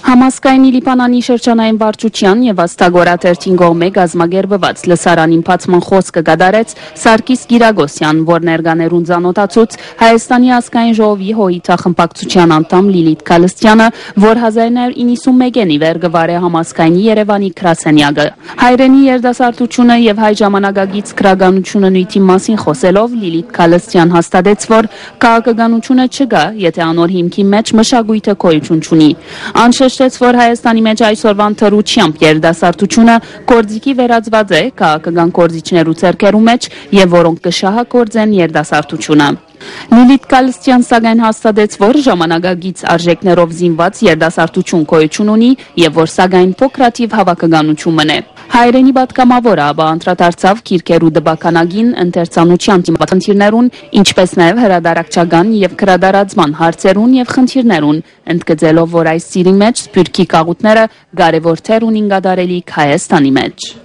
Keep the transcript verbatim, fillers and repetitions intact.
Համասկայնի Լիբանանի շրջանային վարչության եւ Աստագորաթերթին կողմէ գազմագերբված լսարանին բացման խոսքը գդարեց Սարգիս Գիրագոսյան, որ ներկաներուն ծանոթացուց Հայաստանի ազգային ժողովի հոյիթախմբակցության անդամ Լիլիթ Գալստյանը, որ հազար նոյ իննսունմեկին ի վեր գվարե համասկայնի Երևանի գրասենյակը։ Հայրենի երդասարտությունը եւ հայ ժամանակագից քրագանությունը նույնի մասին խոսելով Լիլիթ Գալստյան հաստատեց, որ քաղաքականությունը չկա, եթե անոր հիմքի մեջ մշակույթը գոյություն չունի։ Անշեշտեց, որ Հայաստանի մեջ այսօրվան թռուչությամբ երդասարտությունը գործիքի վերածված է քաղաքական գործիչներու ձեռքերու մեջ եւ որոնք կշահագործեն երդասարտությունը։ Լիլիթ Գալստյան սակայն հաստատեց, որ ժամանակագից արժեքներով զինված երդասարտություն գոյություն ունի եւ որ սակայն փոքրաթիվ հավաքականություն մնե։ Հայրենի պատգամավորը ապա անդրադարձավ քիրքերու դպականագին ընթերցանության խնդիրներուն, ինչպես նաեւ հրադարակչական եւ քրադարածման հարցերուն եւ խնդիրներուն, ընդգծելով, որ այս ծիրի մեջ սփյուռքի գաղութները կարևոր թեր ունին կատարելիք Հայաստանի մեջ։